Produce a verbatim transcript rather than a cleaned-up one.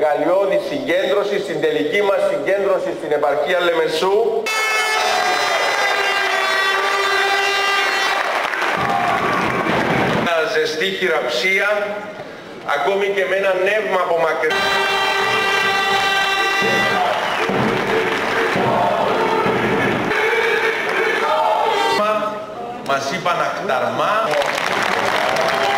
μεγαλειώδη συγκέντρωση, στην τελική μας συγκέντρωση στην επαρχία Λεμεσού. Μια ζεστή χειραψία, ακόμη και με ένα νεύμα από μακριά. Μας είπαν ακταρμά.